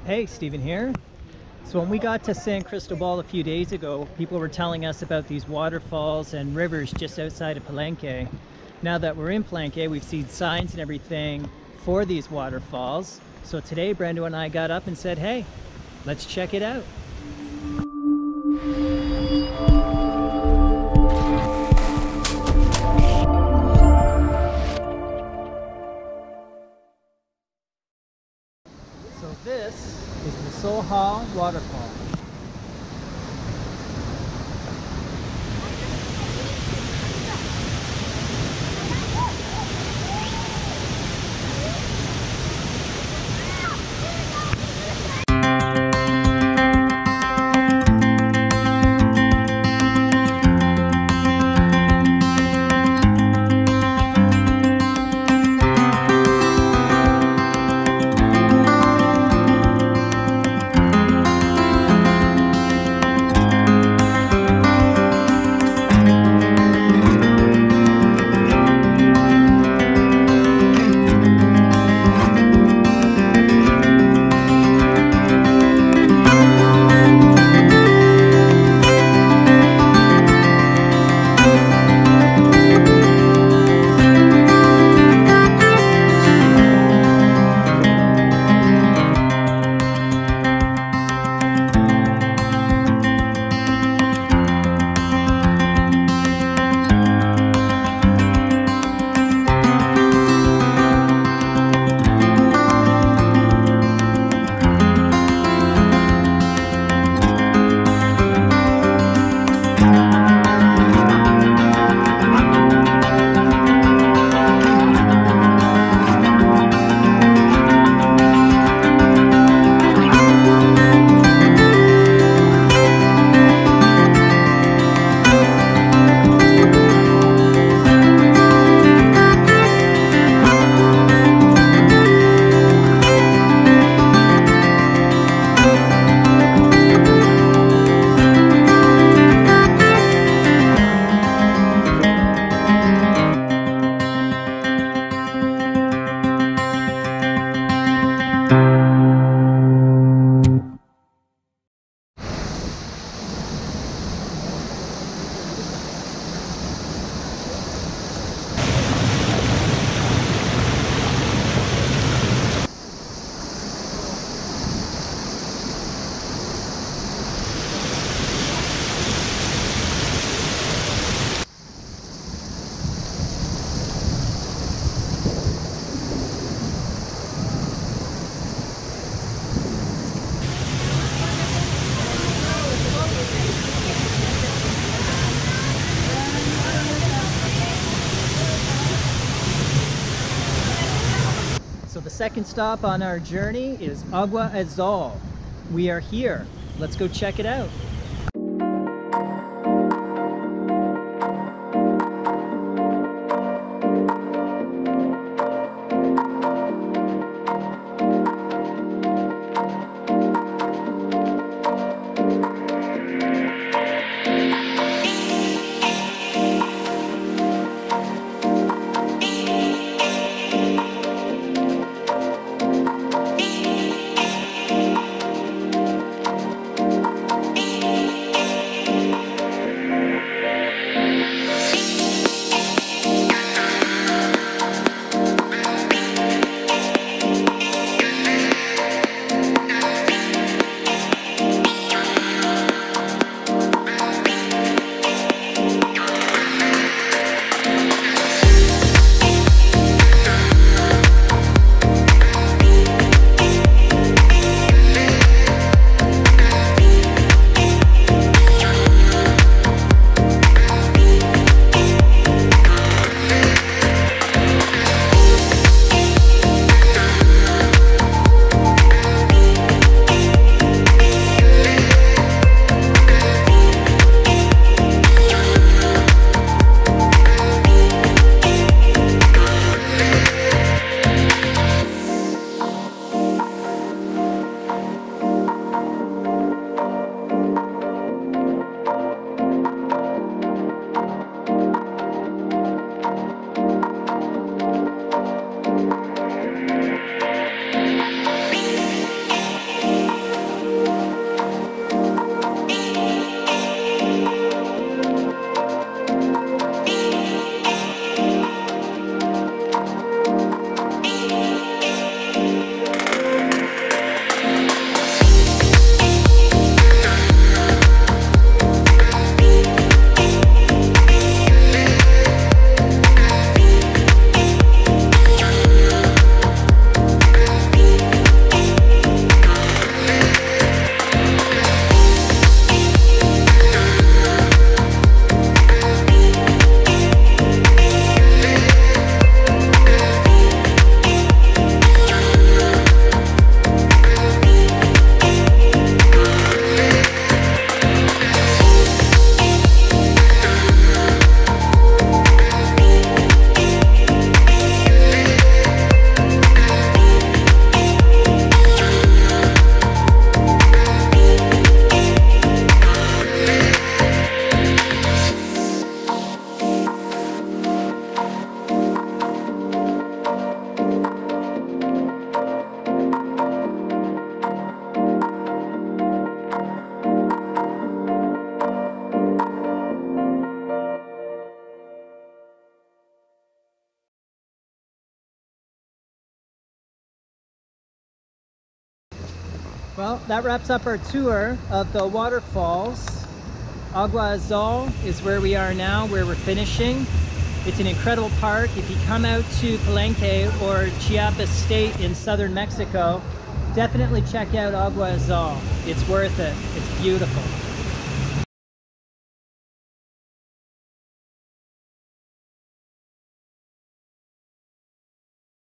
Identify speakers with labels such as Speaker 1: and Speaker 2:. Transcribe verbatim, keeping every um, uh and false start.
Speaker 1: Hey, Steven here. So when we got to San Cristobal a few days ago, people were telling us about these waterfalls and rivers just outside of Palenque. Now that we're in Palenque, we've seen signs and everything for these waterfalls. So today, Brando and I got up and said, hey, let's check it out. So this is Misol-Ha Waterfall. So the second stop on our journey is Agua Azul. We are here. Let's go check it out. Well, that wraps up our tour of the waterfalls. Agua Azul is where we are now, where we're finishing. It's an incredible park. If you come out to Palenque or Chiapas State in southern Mexico, definitely check out Agua Azul. It's worth it. It's beautiful.